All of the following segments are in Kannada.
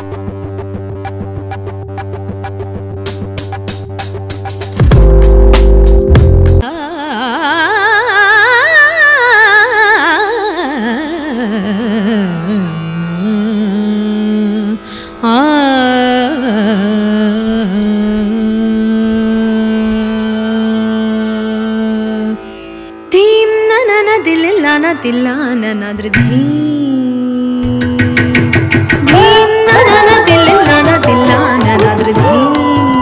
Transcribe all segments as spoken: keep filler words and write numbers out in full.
ತಿಲ್ಲಾನ ನಾದ್ರ ಧೀಂ ಧೀಂ ನನ ತಿಲ್ಲಾನ ತಿಲ್ಲಾನ ನಾದ್ರ ಧೀಂ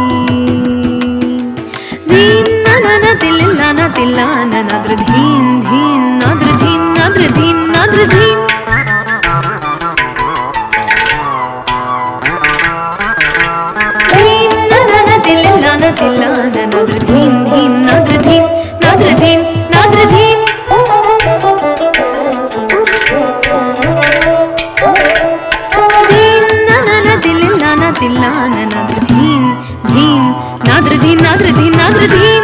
ಧೀಂ ನನ ತಿಲ್ಲಾನ ತಿಲ್ಲಾನ ನಾದ್ರ ಧೀಂ ಧೀಂ ನಾದ್ರ ಧೀಂ ನಾದ್ರ ಧೀಂ ನಾದ್ರ ಧೀಂ ಧೀಂ ನನ ತಿಲ್ಲಾನ ತಿಲ್ಲಾನ ನಾದ್ರ ಧೀಂ ಧೀಂ ನಾದ್ರ ಧೀಂ ನಾದ್ರ ಧೀಂ ನಾದ್ರ ಧೀಂ ತಿಲ್ಲಾನ ನಾದ್ರ ಧೀಂ ಧೀಂ ನಾದ್ರ ಧೀಂ ನಾದ್ರ ಧೀಂ ನಾದ್ರ ಧೀಂ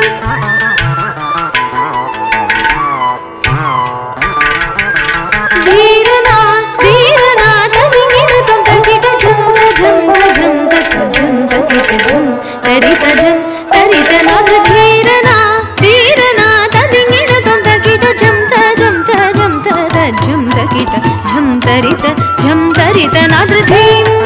ಧೀರನಾ ಧೀರನಾ ತನಿಗಿಡ ತಂ ತಕಿಟ ಝಂ ಝಂ ಝಂ ಝಂ ತಕಿಟ ಝಂ ತರಿತ ಝಂ ತರಿತ ನಾದ್ರ ಧೀರನಾ ಧೀರನಾ ತನಿಗಿಡ ತಂ ತಕಿಟ ಝಂ ಝಂ ಝಂ ಝಂ ತಕಿಟ ಝಂ ತರಿತ ಝಂ ತರಿತ ನಾದ್ರ ಧೀಂ